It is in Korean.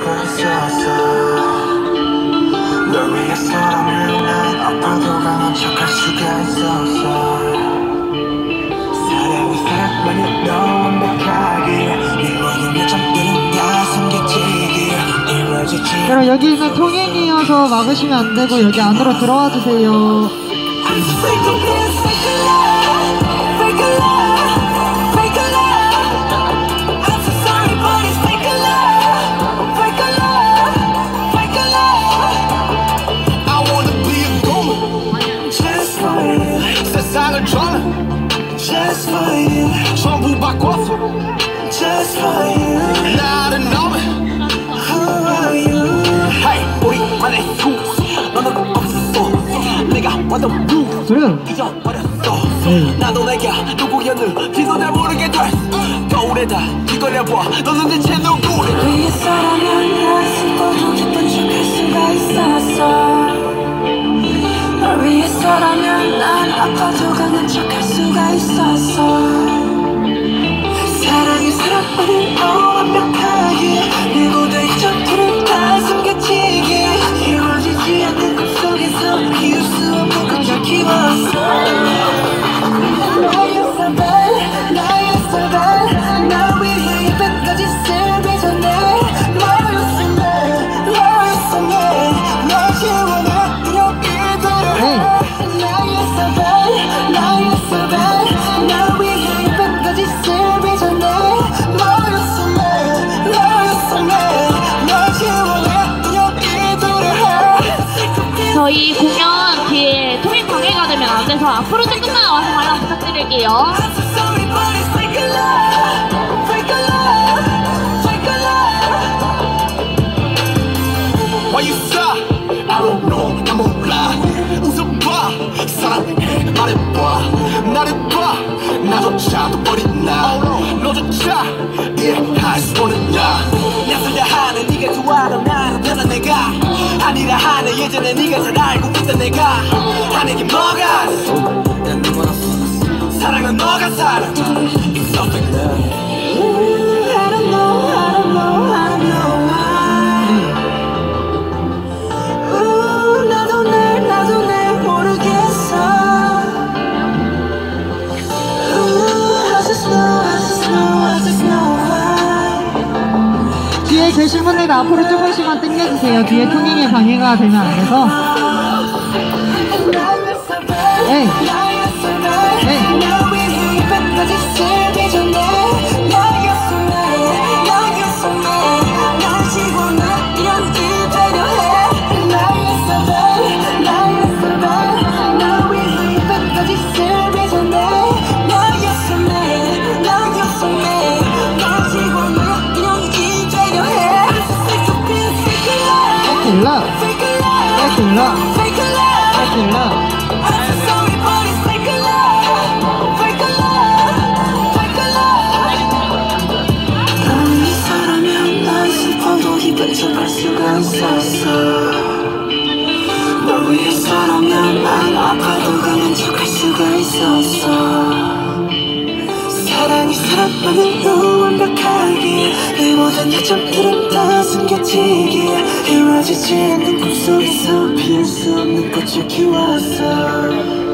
수가 있었어. 널 위해서라면 난 아파도 강한 척할 수가 있었어. 사랑이 사랑만이 너무 완벽하게 네 모든 요점들은 다 숨겨지게 이루어지지. 여러분 여기는 통행이어서 막으시면 안 되고 여기 안으로 들어와 주세요. 세상을 저는 Just for you 전부 바꿨어 Just for you 나를 너무 Who are you Hey 우리만의 수 너는 없어 내가 완전 blue 잊어버렸어 나도 내가 누구였는지도 잘 모르게 됐어 거울에다 뒤걸려봐 너는 대체 누구래 위해서라면 난 슬퍼도 기쁜 척할 수가 있었어 널 위해서라면 난 아파도 강한 척할 수가 있었어 사랑이 사랑만을 더 완벽하게 내 모든 점들은 다 숨겨지게 이루어지지 않는 꿈속에서 피울 수 없는 꽃을 키웠어 나였어 날 나였어 날 위해 이 뱀까지 쓸기 전에 너였어 너였어 널 지원해 저희 공연 뒤에 통행 방해가 되면 안 돼서 앞으로 조금만 와서 관람 부탁드릴게요. I don't know, 나 몰라 웃어봐 사랑해 말해봐 나를 봐 나조차도 어린 나 너조차 이해할 수 없는 나 낯설다 하는 네가 좋아하는 나는 편한 내가 아니라 하는 예전에 네가 잘 알고 있던 내가 하는 게 뭐가 난 너만 없어 사랑은 너가 사랑 It's something new I don't know, I don't know, I don't know why 나도 날 모르겠어 I just know why 뒤에 계신 분들 앞으로 조금씩만 당겨주세요. 뒤에 통행에 방해가 되면 안 돼서. 에이. 에이. 널 위해서라면 난 아파도 강한 척할 수가 있었어 사랑이 사랑만으로 완벽하게 내 모든 약점들은 다 숨겨지게 이루어지지 않는 꿈속에서 피울 수 없는 꽃을 키웠어